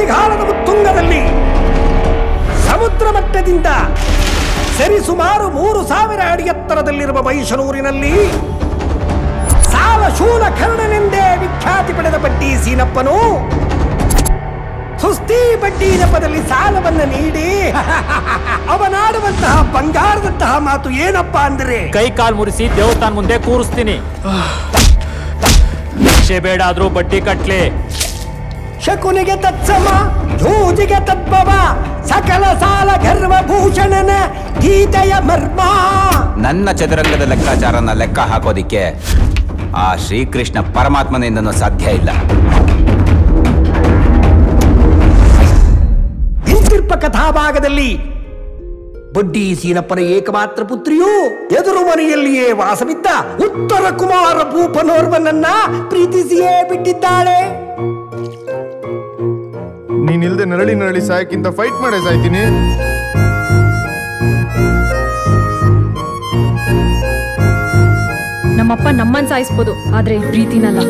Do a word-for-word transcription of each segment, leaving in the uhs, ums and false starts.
ಚಳಿಗಾಲದ ಉತ್ತುಂಗದಲ್ಲಿ ಸಮುದ್ರ ಮಟ್ಟದಿಂದ ಸರಿಸುಮಾರು ಮೂರು ಸಾವಿರ ಅಡಿ ಎತ್ತರದಲ್ಲಿರುವ ಮೈಸೂರಿನಲ್ಲಿ ಸಾಲ ಶೂಲ ಕರ್ಣನೆಂದೇ ವಿಖ್ಯಾತಿ ಪಡೆದ ಬಡ್ಡಿ ಸೀನಪ್ಪನು ಸುಸ್ತಿ ಬಡ್ಡಿ ನೆಪದಲ್ಲಿ ಸಾಲವನ್ನ ನೀಡಿ ಅವನಾಡುವಂತಹ ಬಂಗಾರದಂತಹ ಮಾತು ಏನಪ್ಪ ಅಂದ್ರೆ, ಕೈ ಕಾಲು ಮುರಿಸಿ ದೇವಸ್ಥಾನ ಮುಂದೆ ಕೂರಿಸ್ತೀನಿ, ಭಿಕ್ಷೆ ಬೇಡ ಆದ್ರೂ ಬಡ್ಡಿ ಕಟ್ಲಿ. ಶಕುನಿಗೆ ತತ್ಸಮ ಜೂಜಿಗೆ ತದ್ಭವ ಸಕಲ ಸಾಲ ಗರ್ವಭೂಷಣನ ಗೀತೆಯ ಮರ್ಮ. ನನ್ನ ಚದುರಂಗದ ಲೆಕ್ಕಾಚಾರನ ಲೆಕ್ಕ ಹಾಕೋದಿಕ್ಕೆ ಆ ಶ್ರೀಕೃಷ್ಣ ಪರಮಾತ್ಮನಿಂದನೂ ಸಾಧ್ಯ ಇಲ್ಲ. ಇಂತಿರ್ಪ ಕಥಾಭಾಗದಲ್ಲಿ ಬಡ್ಡಿ ಸೀನಪ್ಪನ ಏಕಮಾತ್ರ ಪುತ್ರಿಯು ಎದುರು ಮನೆಯಲ್ಲಿಯೇ ವಾಸವಿದ್ದ ಉತ್ತರ ಕುಮಾರ ಭೂಪನೋರ್ವನನ್ನ ಪ್ರೀತಿಸಿಯೇ ಬಿಟ್ಟಿದ್ದಾಳೆ. ನೀನಿಲ್ದೆ ನರಳಿ ನರಳಿ ಸಾಯಕ್ಕಿಂತ ಫೈಟ್ ಮಾಡೇ ಸಾಯ್ತೀನಿ. ನಮ್ಮಪ್ಪ ನಮ್ಮನ್ ಸಾಯಿಸ್ಬೋದು, ಆದ್ರೆ ಪ್ರೀತಿನಲ್ಲ.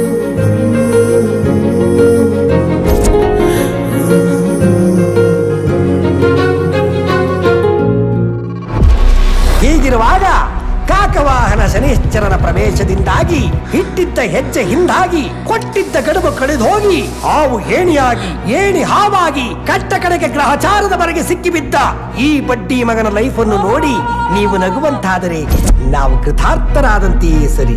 ಹೀಗಿರುವಾಗ ಕಾಕವಾಹನ ಶನೇಶ್ವರನ ಪ್ರವೇಶದಿಂದಾಗಿ ಇಟ್ಟಿದ್ದ ಹೆಜ್ಜೆ ಹಿಂದಾಗಿ ಕೊಟ್ಟಿದ್ದ ಗಡುವು ಕಳೆದೋಗಿ ಹಾವು ಏಣಿಯಾಗಿ ಏಣಿ ಹಾವಾಗಿ ಕಟ್ಟ ಕಡೆಗೆ ಗ್ರಹಚಾರದವರೆಗೆ ಸಿಕ್ಕಿಬಿದ್ದ ಈ ಬಡ್ಡಿ ಮಗನ ಲೈಫ್ ಅನ್ನು ನೋಡಿ ನೀವು ನಗುವಂತಾದರೆ ನಾವು ಕೃತಾರ್ಥರಾದಂತೆಯೇ ಸರಿ.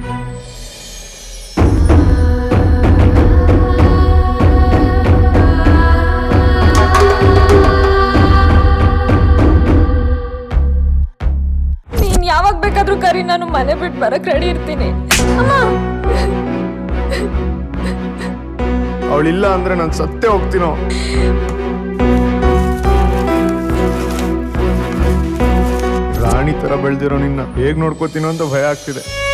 ಯಾವಾಗ ಬೇಕಾದ್ರೂ ಕರಿ, ನಾನು ಮನೆ ಬಿಟ್ಟು ಬರಕ್ ರೆಡಿ ಇರ್ತೀನಿ. ಅವಳಿಲ್ಲ ಅಂದ್ರೆ ನಾನು ಸತ್ತೇ ಹೋಗ್ತೀನೋ. ರಾಣಿ ತರ ಬೆಳೆದಿರೋ ನಿನ್ನ ಹೇಗ್ ನೋಡ್ಕೋತೀನೋ ಅಂತ ಭಯ ಆಗ್ತಿದೆ.